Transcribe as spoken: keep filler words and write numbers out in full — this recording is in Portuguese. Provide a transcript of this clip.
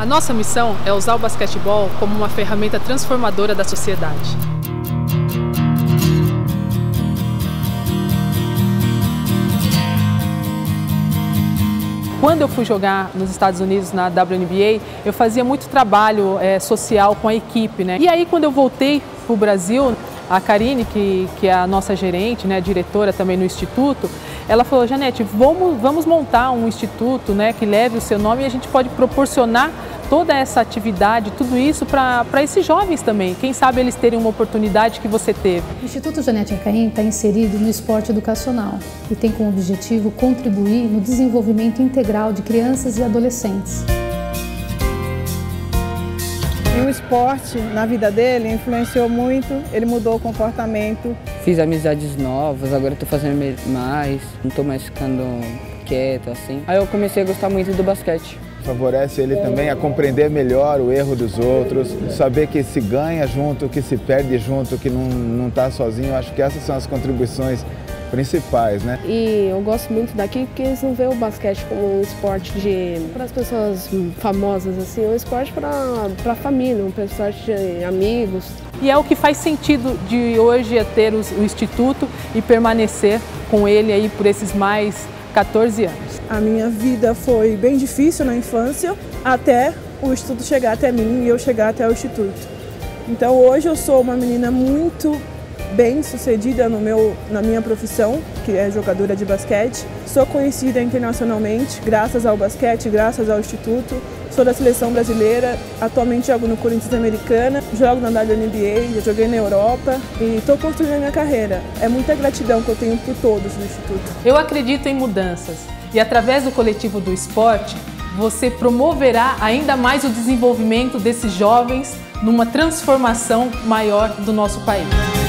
A nossa missão é usar o basquetebol como uma ferramenta transformadora da sociedade. Quando eu fui jogar nos Estados Unidos na W N B A, eu fazia muito trabalho é, social com a equipe, né? E aí, quando eu voltei para o Brasil, a Karine, que, que é a nossa gerente, né, diretora também no Instituto, ela falou: Janete, vamos, vamos montar um instituto, né, que leve o seu nome e a gente pode proporcionar toda essa atividade, tudo isso para esses jovens também. Quem sabe eles terem uma oportunidade que você teve. O Instituto Janete Arcaim está inserido no esporte educacional e tem como objetivo contribuir no desenvolvimento integral de crianças e adolescentes. E o esporte, na vida dele, influenciou muito, ele mudou o comportamento. Fiz amizades novas, agora estou fazendo mais, não estou mais ficando quieto assim. Aí eu comecei a gostar muito do basquete. Favorece ele também a compreender melhor o erro dos outros, saber que se ganha junto, que se perde junto, que não está sozinho. Eu acho que essas são as contribuições principais, né? E eu gosto muito daqui porque eles não veem o basquete como um esporte de para as pessoas famosas, assim, é um esporte para para a família, um esporte de amigos. E é o que faz sentido de hoje é ter o, o Instituto e permanecer com ele aí por esses mais quatorze anos. A minha vida foi bem difícil na infância, até o Instituto chegar até mim e eu chegar até o Instituto. Então hoje eu sou uma menina muito bem sucedida no meu, na minha profissão, que é jogadora de basquete. Sou conhecida internacionalmente graças ao basquete, graças ao Instituto. Sou da seleção brasileira, atualmente jogo no Corinthians Americana, jogo na W N B A, já joguei na Europa e estou construindo a minha carreira. É muita gratidão que eu tenho por todos no Instituto. Eu acredito em mudanças e através do coletivo do esporte, você promoverá ainda mais o desenvolvimento desses jovens numa transformação maior do nosso país.